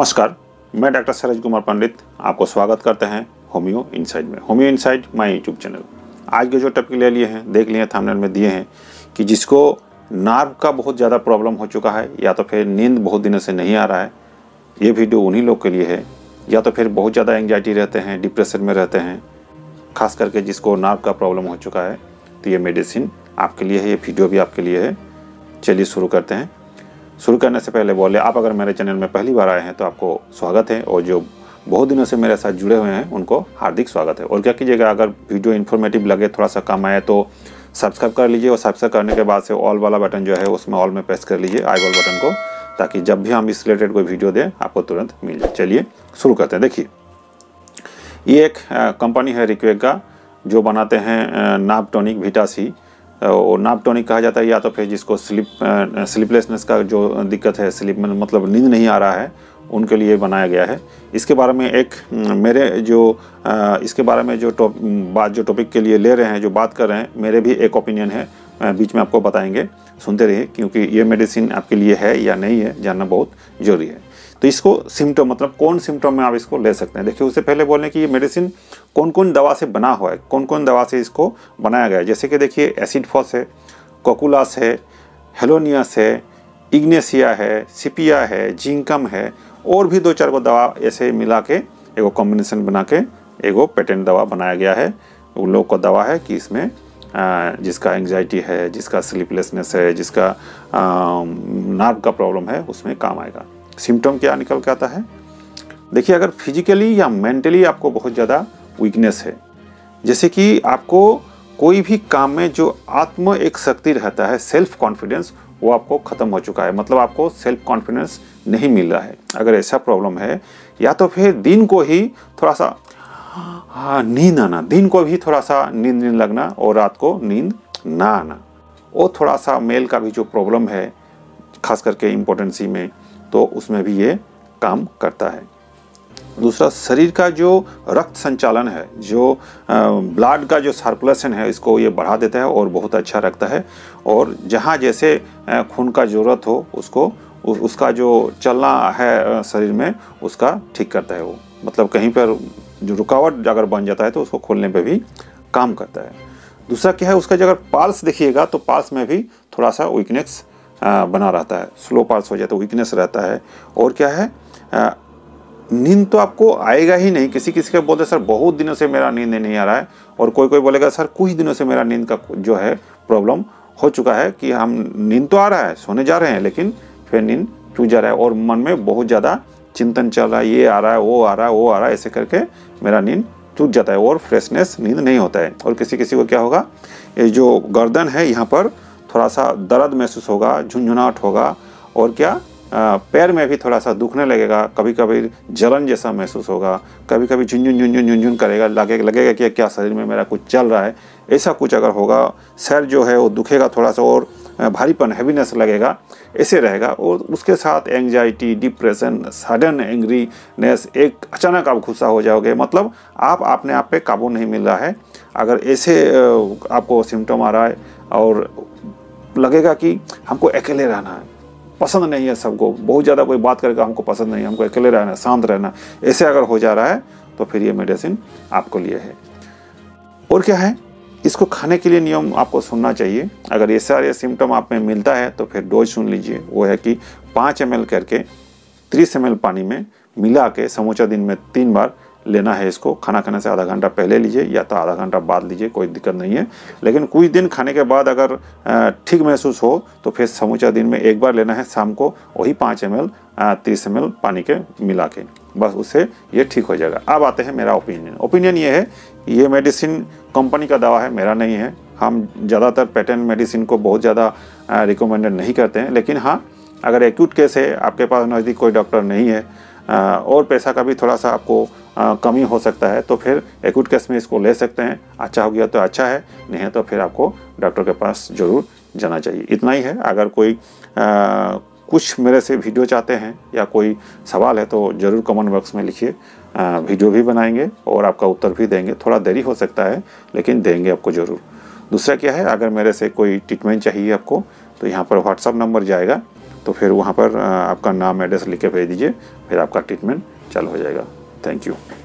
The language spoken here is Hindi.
नमस्कार, मैं डॉक्टर सरज कुमार पंडित आपको स्वागत करते हैं होमियो इनसाइड में। Homeo inside my YouTube channel. आज के जो टॉपिक ले लिए हैं, देख लिए थंबनेल में दिए हैं कि जिसको नार्व का बहुत ज़्यादा प्रॉब्लम हो चुका है या तो फिर नींद बहुत दिनों से नहीं आ रहा है, ये वीडियो उन्हीं लोग के लिए है। या तो फिर बहुत ज़्यादा एंग्जाइटी रहते हैं, डिप्रेशन में रहते हैं, खास करके जिसको नार्व का प्रॉब्लम हो चुका है, तो ये मेडिसिन आपके लिए है, ये वीडियो भी आपके लिए है। चलिए शुरू करते हैं। शुरू करने से पहले बोले, आप अगर मेरे चैनल में पहली बार आए हैं तो आपको स्वागत है, और जो बहुत दिनों से मेरे साथ जुड़े हुए हैं उनको हार्दिक स्वागत है। और क्या कीजिएगा, अगर वीडियो इन्फॉर्मेटिव लगे, थोड़ा सा काम आए तो सब्सक्राइब कर लीजिए, और सब्सक्राइब करने के बाद से ऑल वाला बटन जो है उसमें ऑल में प्रेस कर लीजिए, आई वाल बटन को, ताकि जब भी हम इस रिलेटेड कोई वीडियो दें आपको तुरंत मिल जाए। चलिए शुरू करते हैं। देखिए, ये एक कंपनी है रिक्वेक का, जो बनाते हैं नार्व टॉनिक विटासी। और नार्व टॉनिक कहा जाता है, या तो फिर जिसको स्लीपलेसनेस का जो दिक्कत है, स्लीप में मतलब नींद नहीं आ रहा है, उनके लिए बनाया गया है। इसके बारे में इसके बारे में जो टॉपिक के लिए ले रहे हैं, जो बात कर रहे हैं, मेरे भी एक ओपिनियन है, बीच में आपको बताएंगे, सुनते रहिए, क्योंकि ये मेडिसिन आपके लिए है या नहीं है जानना बहुत जरूरी है। तो इसको सिम्टम, मतलब कौन सिम्टम में आप इसको ले सकते हैं। देखिए, उससे पहले बोलने कि ये मेडिसिन कौन कौन दवा से बना हुआ है, कौन कौन दवा से इसको बनाया गया है। जैसे कि देखिए, एसिड फॉस है, कोकुलास है, हेलोनियस है, इग्नेसिया है, सिपिया है, जिंकम है, और भी 2-4 दवा ऐसे मिला के एगो कॉम्बिनेशन बना के एगो पेटेंट दवा बनाया गया है। उन लोग का दवा है कि इसमें जिसका एंग्जाइटी है, जिसका स्लीपलेसनेस है, जिसका नार्व का प्रॉब्लम है, उसमें काम आएगा। सिम्टम क्या निकल के आता है? देखिए, अगर फिजिकली या मेंटली आपको बहुत ज़्यादा वीकनेस है, जैसे कि आपको कोई भी काम में जो आत्म एक शक्ति रहता है, सेल्फ कॉन्फिडेंस, वो आपको ख़त्म हो चुका है, मतलब आपको सेल्फ कॉन्फिडेंस नहीं मिल रहा है। अगर ऐसा प्रॉब्लम है, या तो फिर दिन को ही थोड़ा सा नींद आना, दिन को भी थोड़ा सा नींद लगना और रात को नींद ना आना, और थोड़ा सा मेल का भी जो प्रॉब्लम है, खास करके इम्पोर्टेंसी में, तो उसमें भी ये काम करता है। दूसरा, शरीर का जो रक्त संचालन है, जो ब्लड का जो सर्कुलेशन है, इसको ये बढ़ा देता है और बहुत अच्छा रखता है। और जहाँ जैसे खून का ज़रूरत हो, उसका जो चलना है शरीर में, उसका ठीक करता है वो। मतलब कहीं पर जो रुकावट अगर बन जाता है तो उसको खोलने पे भी काम करता है। दूसरा क्या है, उसका अगर पाल्स देखिएगा तो पाल्स में भी थोड़ा सा वीकनेस बना रहता है, स्लो पाल्स हो जाए तो वीकनेस रहता है। और क्या है, नींद तो आपको आएगा ही नहीं। किसी किसी का बोलते सर बहुत दिनों से मेरा नींद नहीं आ रहा है, और कोई बोलेगा सर कुछ दिनों से मेरा नींद का जो है प्रॉब्लम हो चुका है, कि हम नींद तो आ रहा है, सोने जा रहे हैं, लेकिन फिर नींद टूट जा रहा है, और मन में बहुत ज़्यादा चिंतन चल रहा है, ये आ रहा है, वो आ रहा है, ऐसे करके मेरा नींद टूट जाता है और फ्रेशनेस नींद नहीं होता है। और किसी किसी को क्या होगा, ये जो गर्दन है, यहाँ पर थोड़ा सा दर्द महसूस होगा, झुंझुनाहट होगा, और क्या पैर में भी थोड़ा सा दुखने लगेगा, कभी कभी जलन जैसा महसूस होगा, कभी कभी झुंझुन करेगा, लगेगा कि क्या शरीर में मेरा कुछ चल रहा है, ऐसा कुछ अगर होगा। सर जो है वो दुखेगा थोड़ा सा, और भारीपन, हैवीनेस लगेगा, ऐसे रहेगा। और उसके साथ एंग्जाइटी, डिप्रेशन, सडन एंग्रीनेस, एक अचानक आप गुस्सा हो जाओगे, मतलब आप अपने आप पे काबू नहीं मिल रहा है। अगर ऐसे आपको सिम्टम आ रहा है, और लगेगा कि हमको अकेले रहना है, पसंद नहीं है सबको, बहुत ज़्यादा कोई बात करेगा हमको पसंद नहीं है, हमको अकेले रहना है, शांत रहना, ऐसे अगर हो जा रहा है, तो फिर ये मेडिसिन आपको लिए है। और क्या है, इसको खाने के लिए नियम आपको सुनना चाहिए। अगर ये सारे सिम्टम आप में मिलता है तो फिर डोज सुन लीजिए। वो है कि 5 ml करके 30 ml पानी में मिला के समूचा दिन में 3 बार लेना है। इसको खाना खाने से आधा घंटा पहले लीजिए, या तो आधा घंटा बाद लीजिए, कोई दिक्कत नहीं है। लेकिन कुछ दिन खाने के बाद अगर ठीक महसूस हो तो फिर समूचा दिन में 1 बार लेना है, शाम को, वही 5 ml 30 ml पानी के मिला के, बस उससे ये ठीक हो जाएगा। अब आते हैं मेरा ओपिनियन ये है, ये मेडिसिन कंपनी का दवा है, मेरा नहीं है। हम ज़्यादातर पेटेंट मेडिसिन को बहुत ज़्यादा रिकमेंडेड नहीं करते हैं। लेकिन हाँ, अगर एक्यूट केस है, आपके पास नज़दीक कोई डॉक्टर नहीं है, और पैसा का भी थोड़ा सा आपको कमी हो सकता है, तो फिर एक्यूट केस में इसको ले सकते हैं। अच्छा हो गया तो अच्छा है, नहीं है तो फिर आपको डॉक्टर के पास ज़रूर जाना चाहिए। इतना ही है। अगर कोई कुछ मेरे से वीडियो चाहते हैं या कोई सवाल है तो ज़रूर कमेंट बॉक्स में लिखिए, वीडियो भी बनाएंगे और आपका उत्तर भी देंगे। थोड़ा देरी हो सकता है, लेकिन देंगे आपको ज़रूर। दूसरा क्या है, अगर मेरे से कोई ट्रीटमेंट चाहिए आपको, तो यहाँ पर व्हाट्सअप नंबर जाएगा, तो फिर वहाँ पर आपका नाम एड्रेस लिख के भेज दीजिए, फिर आपका ट्रीटमेंट चालू हो जाएगा। Thank you.